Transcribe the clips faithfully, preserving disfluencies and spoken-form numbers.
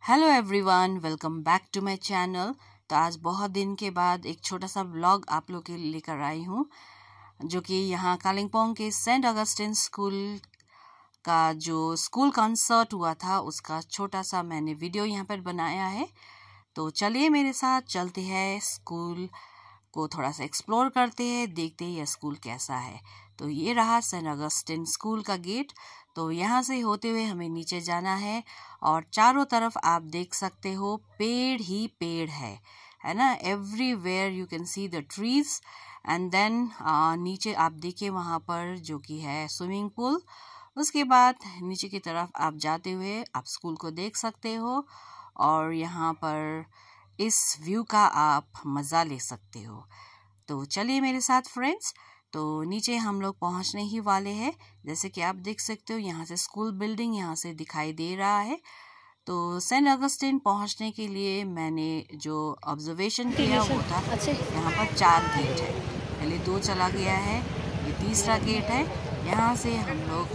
Hello everyone, welcome back to my channel. तो आज बहुत दिन के बाद एक छोटा सा व्लॉग आप लोग के लिए लेकर आई हूँ, जो कि यहाँ कालिम्पोंग के सेंट अगस्टिन स्कूल का जो स्कूल कॉन्सर्ट हुआ था उसका छोटा सा मैंने वीडियो यहाँ पर बनाया है। तो चलिए मेरे साथ चलते हैं, स्कूल को थोड़ा सा एक्सप्लोर करते हैं, देखते हैं यह स्कूल कैसा है। तो ये रहा सेंट अगस्टिन स्कूल का गेट। तो यहाँ से होते हुए हमें नीचे जाना है और चारों तरफ आप देख सकते हो पेड़ ही पेड़ है है ना। Everywhere you can see the trees and then नीचे आप देखिए वहाँ पर जो कि है स्विमिंग पूल। उसके बाद नीचे की तरफ आप जाते हुए आप स्कूल को देख सकते हो और यहाँ पर इस व्यू का आप मज़ा ले सकते हो। तो चलिए मेरे साथ फ्रेंड्स, तो नीचे हम लोग पहुंचने ही वाले हैं। जैसे कि आप देख सकते हो यहाँ से स्कूल बिल्डिंग यहाँ से दिखाई दे रहा है। तो सेंट अगस्टिन पहुंचने के लिए मैंने जो ऑब्जर्वेशन किया वो था, यहाँ पर चार गेट है। पहले दो चला गया है, ये तीसरा गेट है। यहाँ से हम लोग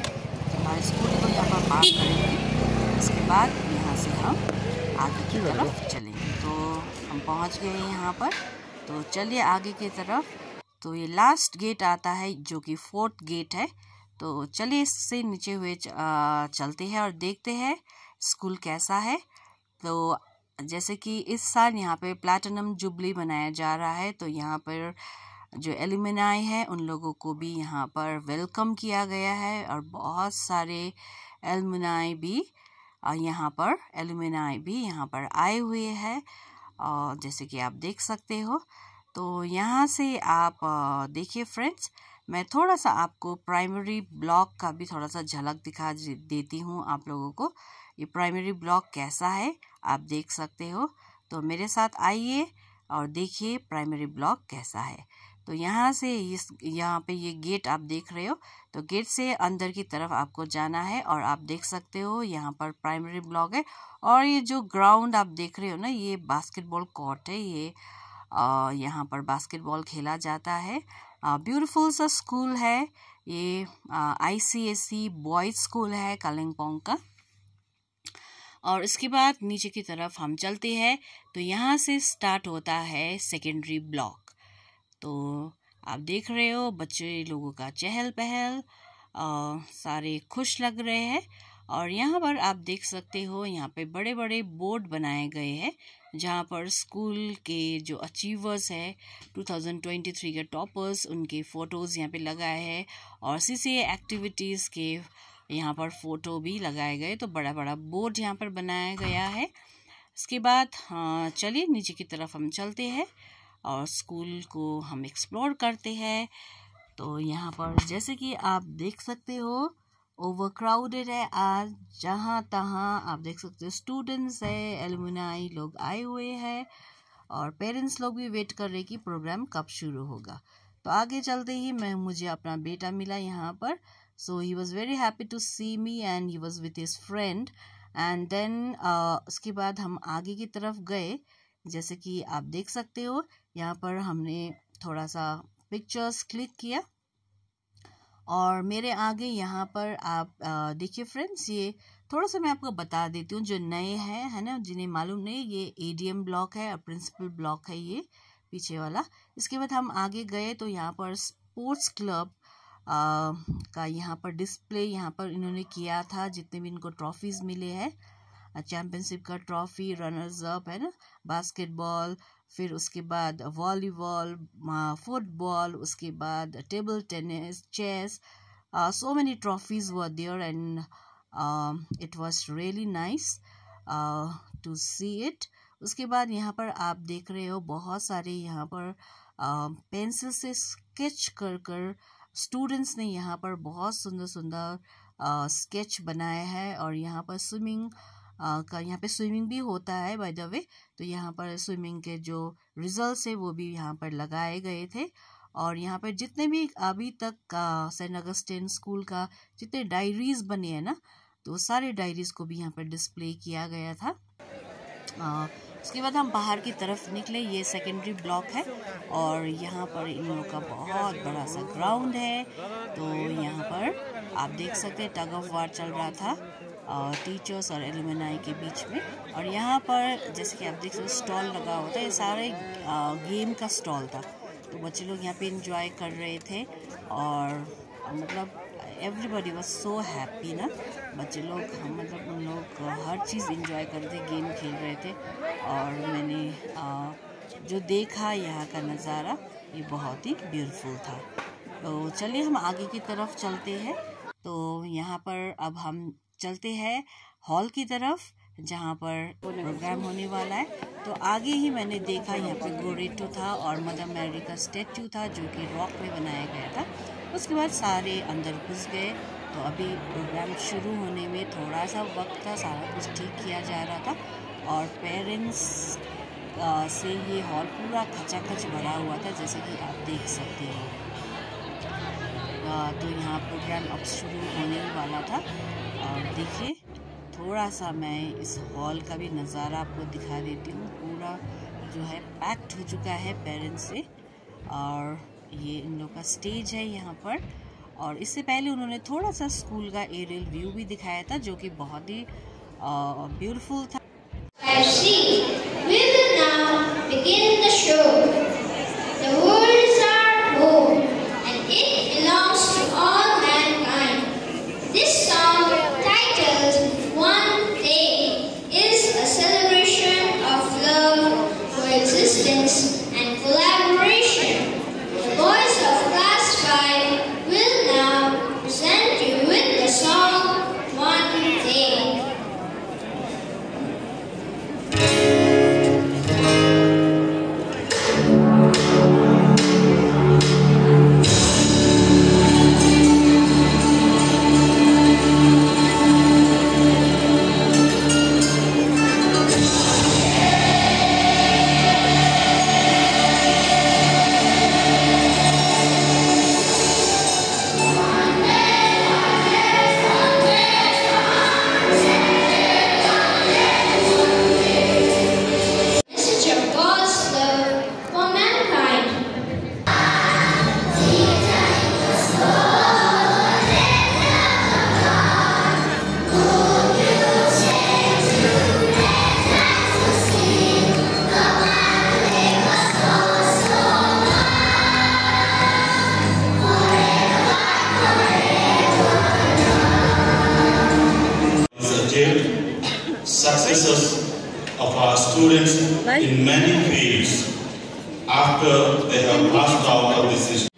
हमारे स्कूल को यहाँ पर पार करेंगे, उसके बाद यहाँ से हम आगे की तरफ चलेंगे। तो हम पहुँच गए यहाँ पर, तो चलिए आगे की तरफ। तो ये लास्ट गेट आता है जो कि फोर्थ गेट है। तो चलिए इससे नीचे हुए चलते हैं और देखते हैं स्कूल कैसा है। तो जैसे कि इस साल यहाँ पे प्लैटिनम जुबली मनाया जा रहा है, तो यहाँ पर जो एलुमनाई है उन लोगों को भी यहाँ पर वेलकम किया गया है और बहुत सारे एलुमनाई भी यहाँ पर एलुमनाई भी यहाँ पर आए हुए हैं, और जैसे कि आप देख सकते हो। तो यहाँ से आप देखिए फ्रेंड्स, मैं थोड़ा सा आपको प्राइमरी ब्लॉक का भी थोड़ा सा झलक दिखा देती हूँ आप लोगों को। ये प्राइमरी ब्लॉक कैसा है आप देख सकते हो। तो मेरे साथ आइए और देखिए प्राइमरी ब्लॉक कैसा है। तो यहाँ से इस यहाँ पे ये गेट आप देख रहे हो, तो गेट से अंदर की तरफ आपको जाना है और आप देख सकते हो यहाँ पर प्राइमरी ब्लॉक है। और ये जो ग्राउंड आप देख रहे हो ना, ये बास्केटबॉल कोर्ट है। ये Uh, यहाँ पर बास्केटबॉल खेला जाता है। ब्यूटीफुल सा स्कूल है ये, I C S C boys school है कालिम्पोंग का। और इसके बाद नीचे की तरफ हम चलते हैं, तो यहाँ से स्टार्ट होता है सेकेंडरी ब्लॉक। तो आप देख रहे हो बच्चे लोगों का चहल पहल, uh, सारे खुश लग रहे हैं। और यहाँ पर आप देख सकते हो यहाँ पे बड़े बड़े बोर्ड बनाए गए हैं जहाँ पर स्कूल के जो अचीवर्स है दो हज़ार तेईस के टॉपर्स, उनके फ़ोटोज़ यहाँ पे लगाए हैं और सी सी ए एक्टिविटीज़ के यहाँ पर फ़ोटो भी लगाए गए। तो बड़ा बड़ा बोर्ड यहाँ पर बनाया गया है। इसके बाद हाँ चलिए नीचे की तरफ हम चलते हैं और स्कूल को हम एक्सप्लोर करते हैं। तो यहाँ पर जैसे कि आप देख सकते हो ओवर क्राउडेड है आज, जहाँ तहाँ आप देख सकते हो स्टूडेंट्स है, एलुमनाई लोग आए हुए हैं और पेरेंट्स लोग भी वेट कर रहे कि प्रोग्राम कब शुरू होगा। तो आगे चलते ही मैं मुझे अपना बेटा मिला यहाँ पर। So he was very happy to see me and he was with his friend. And then उसके बाद हम आगे की तरफ गए। जैसे कि आप देख सकते हो यहाँ पर हमने थोड़ा सा पिक्चर्स क्लिक किया और मेरे आगे यहाँ पर आप देखिए फ्रेंड्स, ये थोड़ा सा मैं आपको बता देती हूँ जो नए हैं है ना, जिन्हें मालूम नहीं, ये ए डी एम ब्लॉक है और प्रिंसिपल ब्लॉक है ये पीछे वाला। इसके बाद हम आगे गए तो यहाँ पर स्पोर्ट्स क्लब आ, का यहाँ पर डिस्प्ले यहाँ पर इन्होंने किया था, जितने भी इनको ट्रॉफीज़ मिले हैं, चैम्पियनशिप का ट्रॉफी, रनर्स अप है ना, बास्केटबॉल, फिर उसके बाद वॉलीबॉल, फुटबॉल, उसके बाद table tennis, chess, so many trophies were there and it was really nice to see it. उसके बाद यहाँ पर आप देख रहे हो बहुत सारे यहाँ पर पेंसिल uh, से स्केच कर कर स्टूडेंट्स ने यहाँ पर बहुत सुंदर सुंदर स्केच uh, बनाया है। और यहाँ पर स्विमिंग Uh, का यहाँ पे स्विमिंग भी होता है बाय द वे। तो यहाँ पर स्विमिंग के जो रिजल्ट्स है वो भी यहाँ पर लगाए गए थे। और यहाँ पर जितने भी अभी तक का सेंट अगस्टिन स्कूल का जितने डायरीज़ बने हैं ना, तो सारे डायरीज़ को भी यहाँ पर डिस्प्ले किया गया था। उसके बाद हम बाहर की तरफ निकले, ये सेकेंडरी ब्लॉक है और यहाँ पर इन लोगों का बहुत बड़ा सा ग्राउंड है। तो यहाँ पर आप देख सकते हैं टग ऑफ वार चल रहा था टीचर्स और एलुमनाई के बीच में। और यहाँ पर जैसे कि आप देख सकते स्टॉल लगा हुआ था, ये सारे गेम का स्टॉल था, तो बच्चे लोग यहाँ पे इंजॉय कर रहे थे। और मतलब एवरीबॉडी वाज सो हैप्पी ना, बच्चे लोग हम मतलब उन लोग हर चीज़ इंजॉय कर रहे थे, गेम खेल रहे थे। और मैंने आ, जो देखा यहाँ का नज़ारा ये बहुत ही ब्यूटीफुल था। तो चलिए हम आगे की तरफ चलते हैं। तो यहाँ पर अब हम चलते हैं हॉल की तरफ जहाँ पर प्रोग्राम होने वाला है। तो आगे ही मैंने देखा यहाँ पे गोरेटो था और मदर मैरी का स्टैचू था जो कि रॉक में बनाया गया था। उसके बाद सारे अंदर घुस गए। तो अभी प्रोग्राम शुरू होने में थोड़ा सा वक्त था, सारा कुछ ठीक किया जा रहा था। और पेरेंट्स से ये हॉल पूरा खचाखच भरा हुआ था जैसे कि आप देख सकते हो। तो यहाँ प्रोग्राम अब शुरू होने वाला था। और देखिए थोड़ा सा मैं इस हॉल का भी नज़ारा आपको दिखा देती हूँ। पूरा जो है पैक्ड हो चुका है पेरेंट्स से। और ये इन लोग का स्टेज है यहाँ पर। और इससे पहले उन्होंने थोड़ा सा स्कूल का एरियल व्यू भी दिखाया था जो कि बहुत ही ब्यूटीफुल था। Successes of our students in many fields after they have passed out of this institution.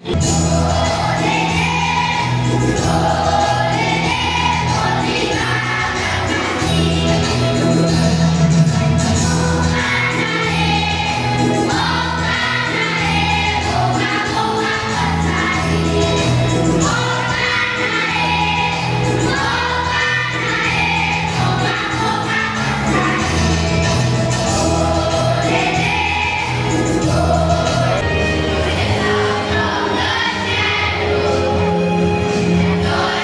God.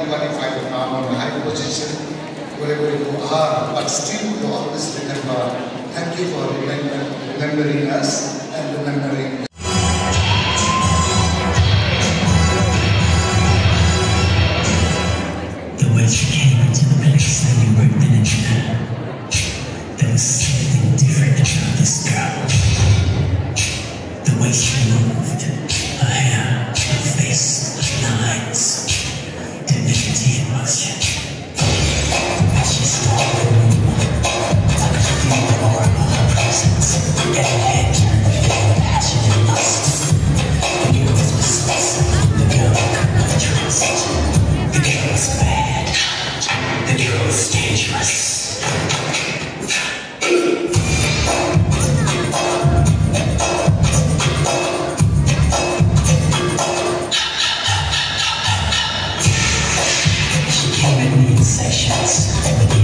qualified now on a high position, wherever you are, but still you always remember. Thank you for remember, remembering us and remembering. The way she came into the place and you were in it, there was something different about this girl. The way she moved, her hair, her face, her lines, divinity in motion. The way she started to move, I could feel the aura of her presence. Every head turned to feel the passion and lust. The girl was persuasive, the girl I could not trust. The girl was bad, the girl was dangerous. Sections.